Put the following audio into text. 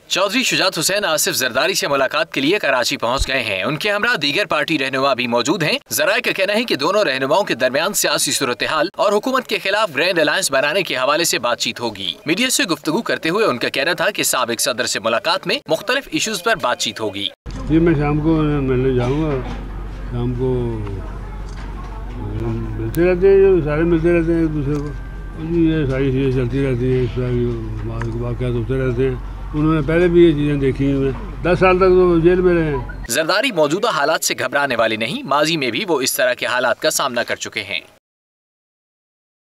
चौधरी शुजात हुसैन आसिफ जरदारी से मुलाकात के लिए कराची पहुंच गए हैं। उनके हमरा दीगर पार्टी रहनुमा भी मौजूद हैं। जराये का कहना है कि दोनों रहनुमाओं के दरमियान सियासी सूरत हाल और हुकूमत के खिलाफ ग्रैंड अलायंस बनाने के हवाले से बातचीत होगी। मीडिया से गुफ्तगू करते हुए उनका कहना था कि साबिक सदर से मुलाकात में मुख्तलिफ इशूज पर बातचीत होगी। जी मैं शाम को मिलने जाऊँगा, शाम को मिलते रहते हैं, सारे मिलते रहते हैं एक दूसरे को। जी ये सारी चीज़ें चलती रहती हैं, इस तरह की वाक़यात होते रहते हैं। उन्होंने पहले भी ये चीज़ें देखी हैं, 10 साल तक तो जेल में रहे हैं। जरदारी मौजूदा हालात से घबराने वाले नहीं, माजी में भी वो इस तरह के हालात का सामना कर चुके हैं।